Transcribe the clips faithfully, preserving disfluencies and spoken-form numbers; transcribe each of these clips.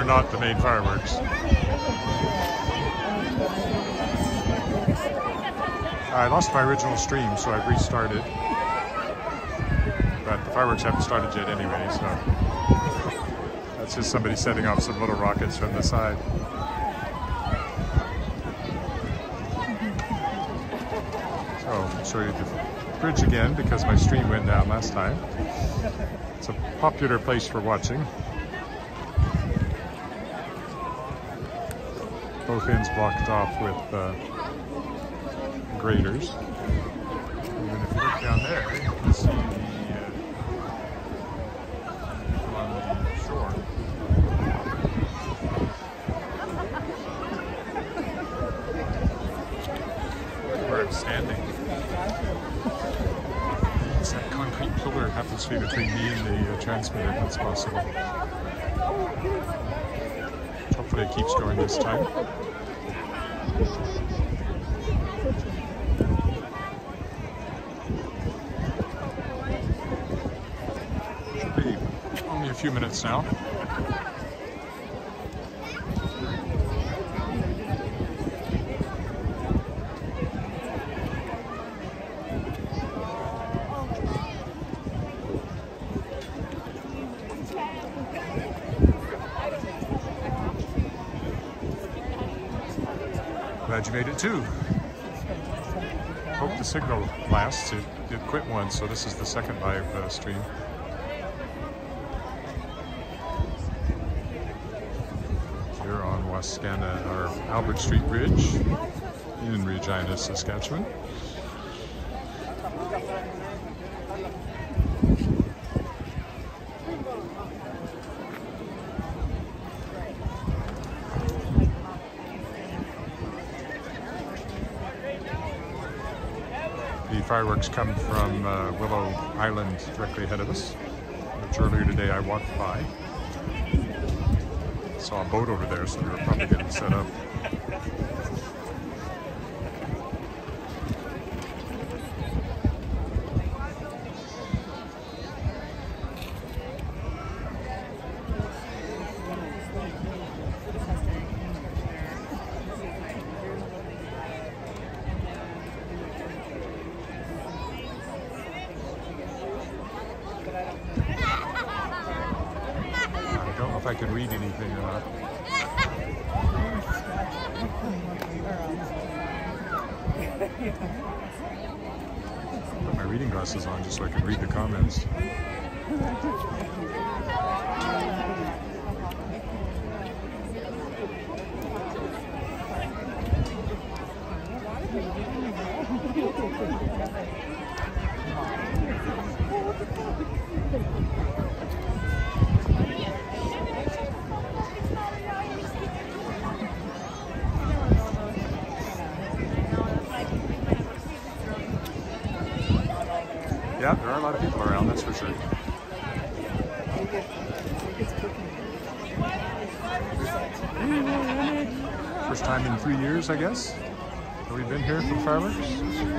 not the main fireworks. I lost my original stream, so I've restarted. But the fireworks haven't started yet anyway, so that's just somebody setting off some little rockets from the side. So I'll show you the bridge again because my stream went down last time. It's a popular place for watching. Both ends blocked off with uh, graders. And then if you look down there, you can see the uh, on the shore. Where I'm standing. It's that concrete pillar happens to be between me and the uh, transmitter, if that's possible. Hopefully it keeps going this time. Should be only a few minutes now. Glad you made it too. Hope the signal lasts. It did quit once, so this is the second live uh, stream. Here on Wascana, or Albert Street Bridge in Regina, Saskatchewan. The fireworks come from uh, Willow Island directly ahead of us, which earlier today I walked by. Saw a boat over there, so we were probably getting set up. I don't know if I can read anything or not. Put my reading glasses on just so I can read the comments. Yeah, there are a lot of people around, that's for sure. First time in three years, I guess, that we've been here for fireworks.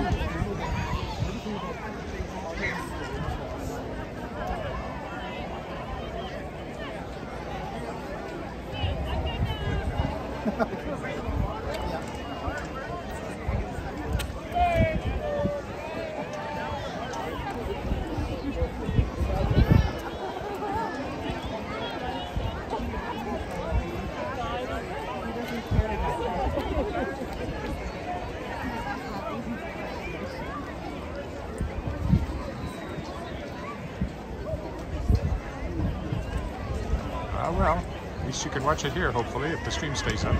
Uh, well, at least you can watch it here, hopefully, if the stream stays up.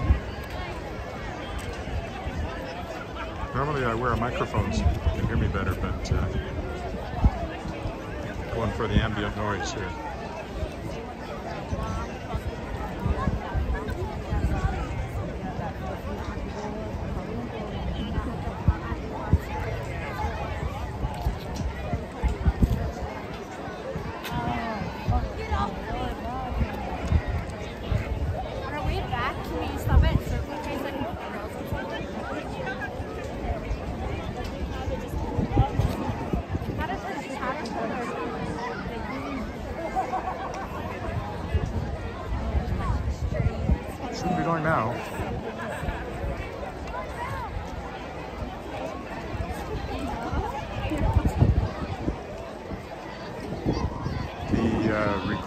Normally I wear a microphone so you can hear me better, but uh, going for the ambient noise here.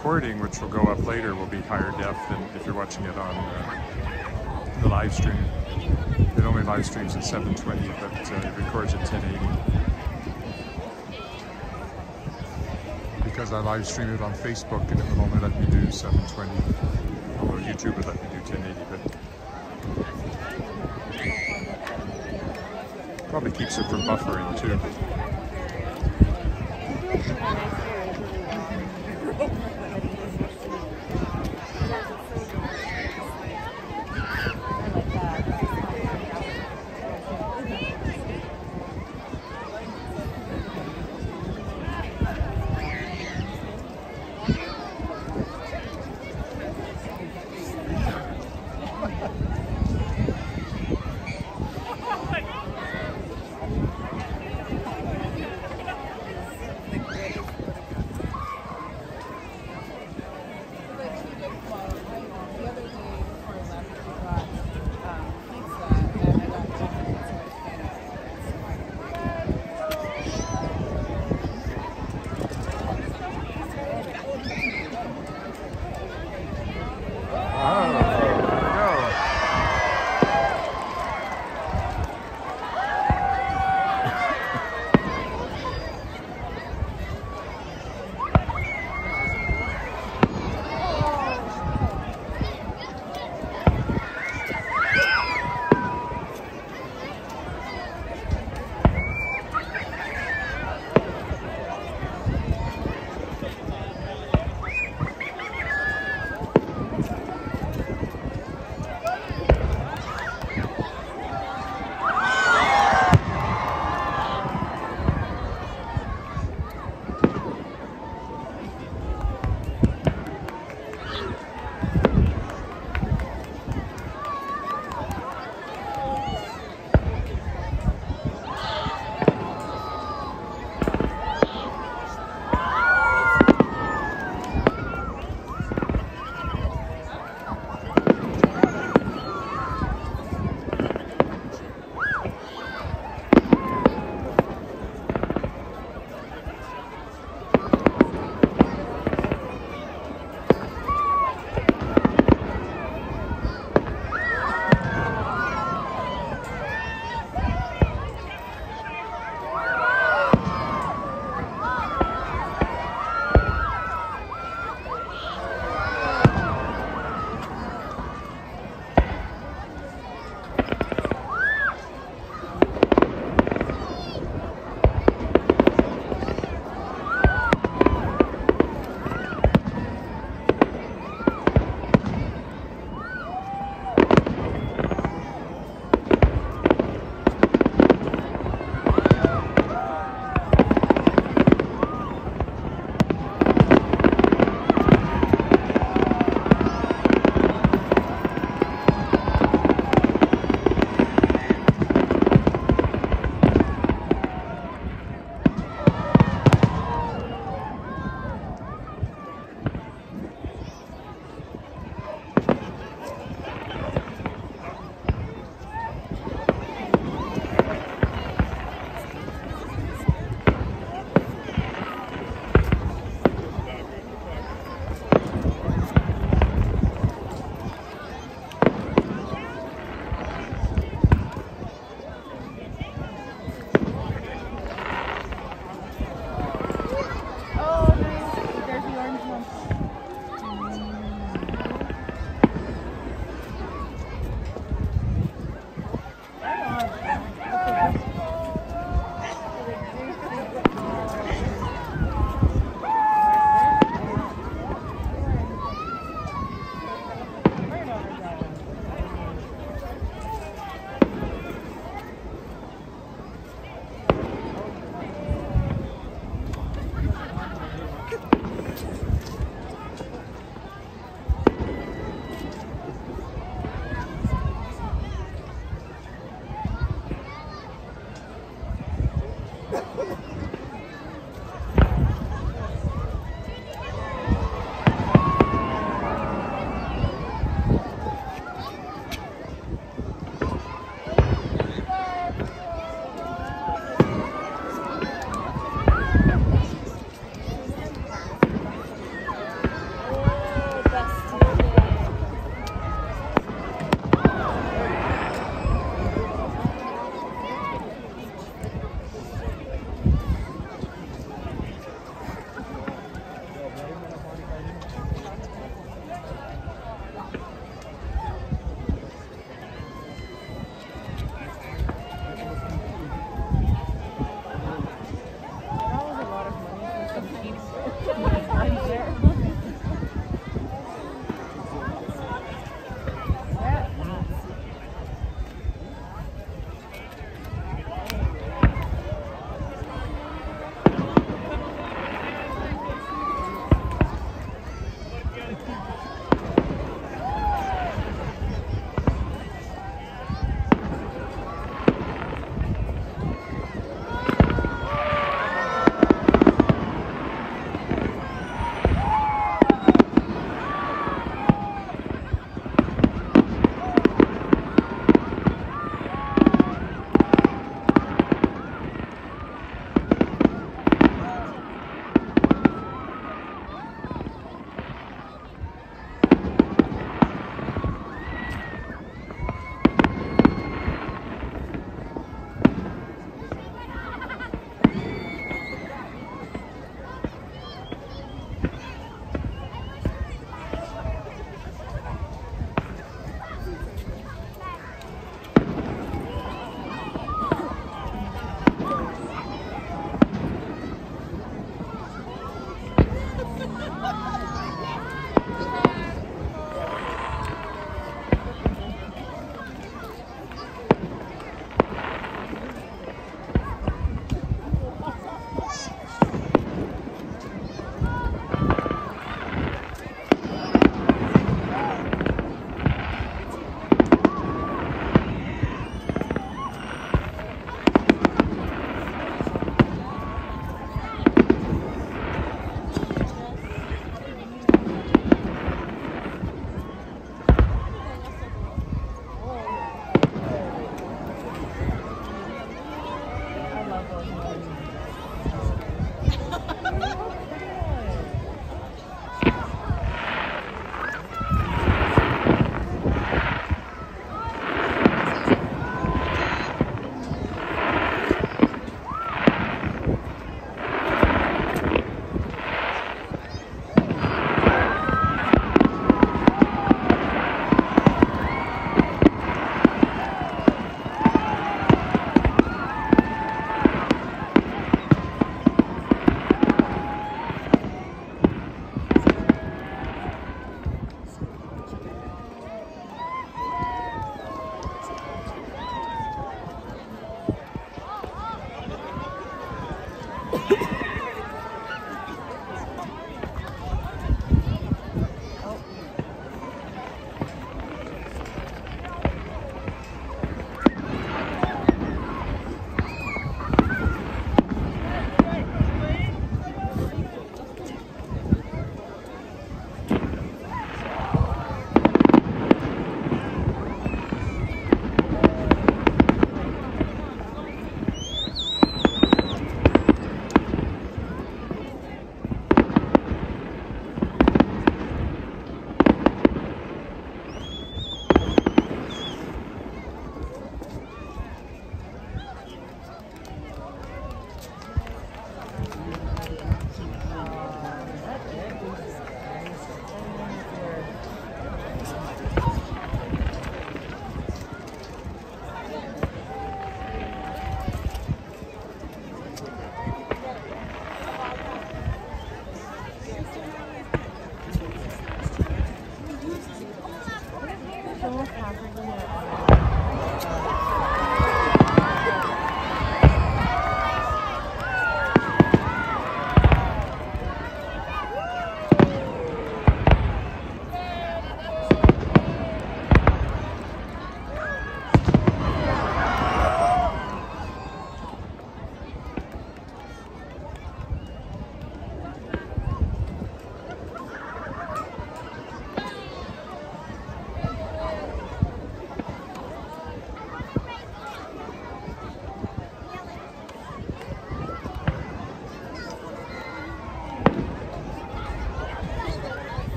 recording, which will go up later, will be higher def than if you're watching it on uh, the live stream. It only live streams at seven twenty, but uh, it records at ten eighty. Because I live stream it on Facebook, and it would only let me do seven twenty, although YouTube would let me do ten eighty, but probably keeps it from buffering too.